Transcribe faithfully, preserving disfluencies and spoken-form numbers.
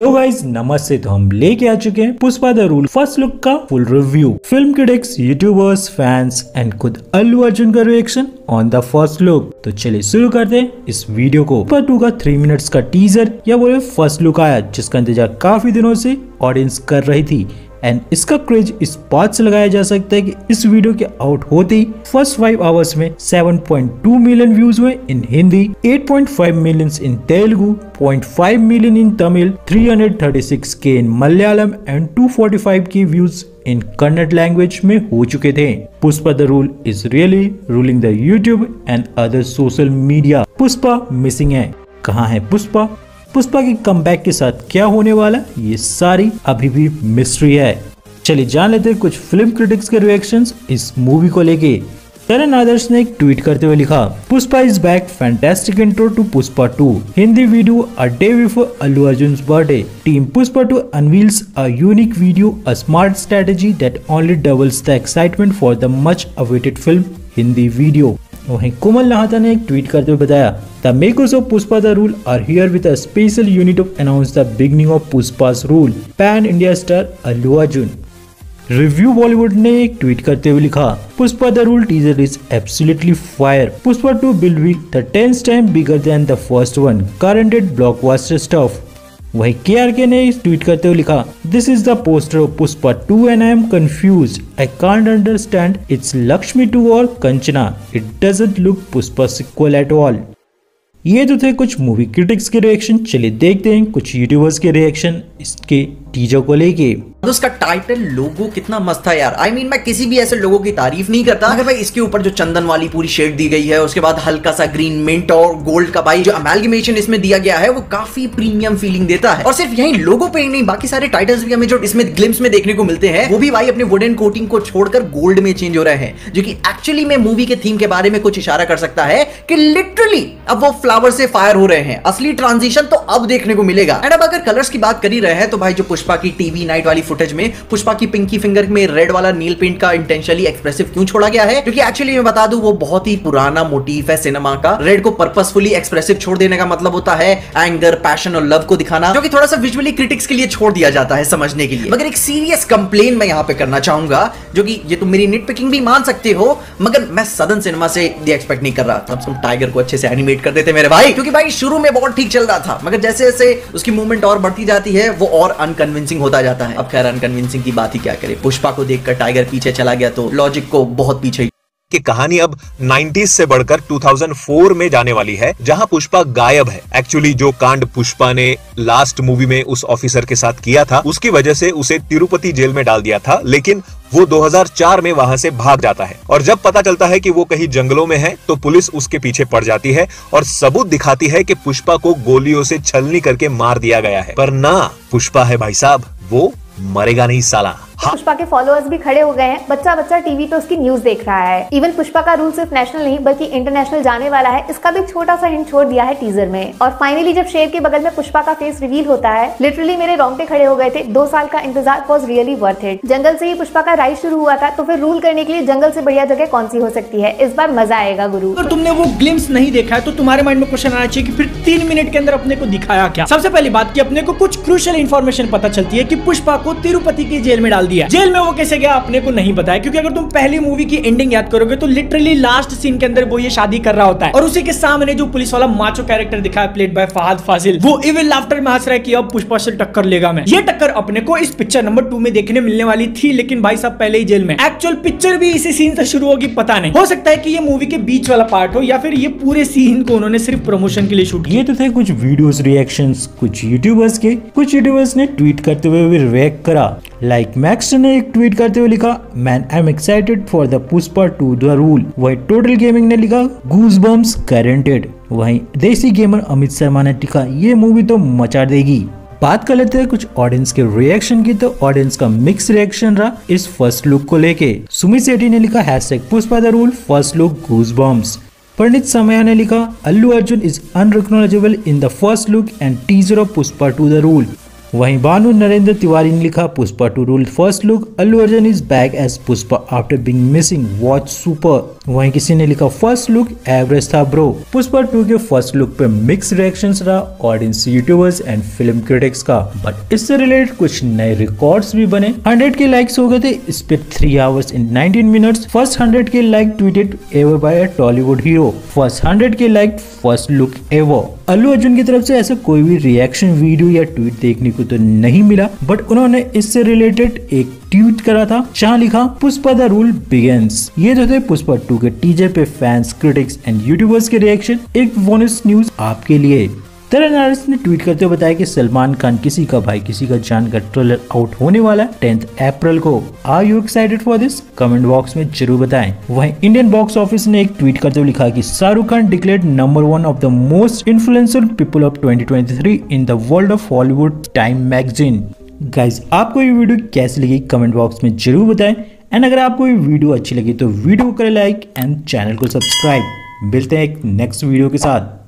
तो गाइस नमस्ते। तो हम लेके आ चुके हैं Pushpa the rule first look का full review, film critics, YouTubers, fans and खुद अल्लू अर्जुन का reaction on the first look. तो चलिए शुरू करते हैं इस वीडियो को। पुष्पा टू का थ्री मिनट्स का टीजर या बोले फर्स्ट लुक आया, जिसका इंतजार काफी दिनों से ऑडियंस कर रही थी एंड इसका क्रेज इस बात से लगाया जा सकता है कि इस वीडियो के आउट होते ही फर्स्ट फाइव आवर्स में seven point two million views हुए in Hindi, eight point five million in Telugu, zero point five million in Tamil, three hundred thirty six K in Malayalam and two forty five K views in Kannada language में हो चुके थे। Pushpa the rule is really ruling the YouTube and other social media. Pushpa missing है, कहाँ है पुष्पा? पुष्पा की comeback के साथ क्या होने वाला, ये सारी अभी भी मिस्ट्री है। चलिए जान लेते हैं कुछ फिल्म क्रिटिक्स के रिएक्शंस इस मूवी को लेके। करण आदर्श ने एक ट्वीट करते हुए लिखा, Pushpa is back, fantastic intro to Pushpa two, Hindi video a day before Allu Arjun's birthday, team Pushpa two unveils a unique video, a smart strategy that only doubles the excitement for the much awaited film Hindi video. वहीं कोमल नहाता ने एक tweet करते हुए बताया, the makers of Pushpa the rule are here with a special unit of announce the beginning of Pushpa's rule, pan India star Allu Arjun. Review Bollywood ने एक tweet करते हुए लिखा, Pushpa the rule teaser is absolutely fire, Pushpa two will be the tenth time bigger than the first one, guaranteed blockbuster stuff. वही K are के ने इस tweet करते हुए लिखा, this is the poster of Pushpa two and I am confuse, I can't understand it's Laxmi two और Kanchana, it doesn't look Pushpa sequel at all. ये तो थे कुछ मूवी क्रिटिक्स के रिएक्शन। चलिए देखते हैं कुछ यूट्यूबर्स के रिएक्शन इसके टीजर को लेके। उसका टाइटल लोगो कितना मस्त था यार। आई I मीन mean, मैं किसी भी ऐसे लोगों की तारीफ नहीं करता, मगर भाई इसके ऊपर जो चंदन वाली पूरी शेड दी गई है, उसके बाद हल्का सा ग्रीन मिंट और गोल्ड का भाई जो अमेलगमेशन इसमें दिया गया है, वो काफी प्रीमियम फीलिंग देता है। और सिर्फ यही लोगो पे ही नहीं, बाकी सारे टाइटल्स भी हमें जो इसमें ग्लिम्स में देखने को मिलते हैं, वो भी भाई अपने वुडन कोटिंग को छोड़कर गोल्ड में चेंज हो रहे हैं, जो कि एक्चुअली में मूवी के थीम के बारे में कुछ इशारा कर सकता है कि लिटरली अब वो फ्लावर से फायर हो रहे हैं। असली ट्रांजिशन तो अब देखने को मिलेगा। एंड अब अगर कलर्स की बात कर ही रहे हैं, तो भाई जो पुष्पा की टीवी नाइट वाली फुटेज में पुष्पा की पिंकी फिंगर में रेड वाला नील पेंट का इंटेंशनली एक्सप्रेसिव क्यों छोड़ा गया है, क्योंकि एक्चुअली मैं बता दूं वो बहुत ही पुराना मोटिव है सिनेमा का। रेड को पर्पसफुली एक्सप्रेसिव छोड़ देने का मतलब होता है एंगर, पैशन और लव को दिखाना, जो कि थोड़ा सा विजुअली क्रिटिक्स के लिए छोड़ दिया जाता है समझने के लिए। मगर एक सीरियस कंप्लेन मैं यहां पे करना चाहूंगा, जो कि ये तुम मेरी निट पिकिंग भी मान सकते हो, मगर मैं सदन सिनेमा से ये एक्सपेक्ट नहीं कर रहा था। तुम टाइगर को अच्छे से एनिमेट कर देते मेरे भाई, क्योंकि भाई शुरू में बहुत ठीक चल रहा था, मगर जैसे जैसे उसकी मूवमेंट और बढ़ती जाती है वो और अनकन्विंसिंग होता जाता है। अब खैर अनकन्विंसिंग की बात ही क्या करे, पुष्पा को देखकर टाइगर पीछे चला गया तो लॉजिक को बहुत पीछे। कि कहानी अब नाइंटीज़ से बढ़कर टू थाउज़ेंड फोर में जाने वाली है, जहां पुष्पा गायब है। एक्चुअली जो कांड पुष्पा ने लास्ट मूवी में उस ऑफिसर के साथ किया था, उसकी वजह से उसे तिरुपति जेल में डाल दिया था, लेकिन वो दो हज़ार चार में वहां से भाग जाता है। और जब पता चलता है कि वो कहीं जंगलों में है, तो पुलिस उसके पीछे पड़ जाती है और सबूत दिखाती है कि पुष्पा को गोलियों से छलनी करके मार दिया गया है। पर ना, पुष्पा है भाई साहब, वो मरेगा नहीं साला। हाँ। पुष्पा के फॉलोअर्स भी खड़े हो गए हैं। बच्चा बच्चा टीवी पे उसकी न्यूज देख रहा है। इवन पुष्पा का रूल सिर्फ नेशनल नहीं बल्कि इंटरनेशनल जाने वाला है, इसका भी छोटा सा हिंट छोड़ दिया है टीजर में। और फाइनली जब शेर के बगल में पुष्पा का फेस रिवील होता है, लिटरली मेरे रोंगटे खड़े हो गए थे। दो साल का इंतजार वाज रियली वर्थ इट। जंगल से ही पुष्पा का राइड शुरू हुआ था, तो फिर रूल करने के लिए जंगल से बढ़िया जगह कौन सी हो सकती है। इस बार मजा आएगा गुरु। अगर तुमने वो ग्लिम्स नहीं देखा है तो तुम्हारे माइंड में क्वेश्चन आना चाहिए कि फिर तीन मिनट के अंदर अपने को दिखाया क्या। सबसे पहली बात कि अपने को कुछ क्रूशियल इन्फॉर्मेशन पता चलती है कि पुष्पा को तिरुपति की जेल में डाल दिया। जेल में वो कैसे गया अपने को नहीं पता है, क्योंकि अगर तुम पहली मूवी की एंडिंग याद करोगे तो लिटरली लास्ट सीन के अंदर वो ये शादी कर रहा होता है और उसी के सामने जो पुलिस वाला माचो कैरेक्टर दिखा है प्लेड बाय फहद फाजिल, वो इविल लाफ्टर में हंस रहा है कि अब पुष्पा से टक्कर लेगा मैं। ये टक्कर अपने को इस पिक्चर नंबर टू में देखने मिलने वाली थी, लेकिन भाई साहब पहले ही जेल में। एक्चुअल पिक्चर भी इसी सीन से शुरू होगी, पता नहीं, हो सकता है कि ये मूवी के बीच वाला पार्ट हो या फिर ये पूरे सीन को उन्होंने सिर्फ प्रमोशन के लिए शूट किया। ये तो थे कुछ वीडियोस रिएक्शंस कुछ यूट्यूबर्स के। कुछ यूट्यूबर्स ने ट्वीट करते हुए भी रिएक्ट करा। लाइक मैक्स ने एक ट्वीट करते हुए लिखा, man I am excited for the Pushpa two the rule. वही टोटल गेमिंग ने लिखा, गूज़बम्प्स गारंटेड। वहीं देसी गेमर अमित शर्मा ने लिखा, ये मूवी तो मचा देगी। बात कर लेते हैं कुछ ऑडियंस के रिएक्शन की। तो ऑडियंस का मिक्स रिएक्शन रहा इस फर्स्ट लुक को लेके। सुमित सेठी ने लिखा, hashtag Pushpa the rule first look goosebumps. Pandit Samaya ने लिखा, Allu Arjun is unrecognizable in the first look and teaser of Pushpa two the rule. वहीं भानु नरेंद्र तिवारी ने लिखा Pushpa two rule first look, Allu Arjun is back as Pushpa after being missing, watch super. वहीं किसी ने लिखा फर्स्ट लुक एवरेज था ब्रो। पुष्पा टू के फर्स्ट लुक पे मिक्स रिएक्शंस रहा audience, YouTubers and film critics का, बट इससे रिलेटेड कुछ नए रिकॉर्ड्स भी बने। हंड्रेड के लाइक्स हो गए थे इस पे three hours in nineteen minutes. First hundred K like tweeted ever by a Tollywood hero, first hundred K like first look ever. Allu Arjun की तरफ से ऐसा कोई भी रिएक्शन वीडियो या ट्वीट देखने को तो नहीं मिला, बट उन्होंने इससे रिलेटेड एक ट्वीट करा था जहां लिखा पुष्पा द रूल बिगिंस। ये जो थे पुष्पा टू के टीजर पे फैंस, क्रिटिक्स एंड यूट्यूबर्स के रिएक्शन। एक बोनस न्यूज आपके लिए। तरन आरएस ने ट्वीट करते हुए बताया कि सलमान खान किसी का भाई किसी का जान का ट्रेलर आउट होने वाला है टेंथ अप्रैल को। Are you excited for this? Comment box में जरूर बताएं। वहीं इंडियन बॉक्स ऑफिस ने एक ट्वीट करते हुए लिखा कि Shahrukh Khan declared number one of the most influential people of twenty twenty three in the world of Hollywood time magazine. Guys, आपको ये वीडियो कैसी लगी कमेंट बॉक्स में जरूर बताएं। एंड अगर आपको ये वीडियो अच्छी लगी तो वीडियो को करें लाइक एंड चैनल को सब्सक्राइब। मिलते हैं एक नेक्स्ट वीडियो के साथ।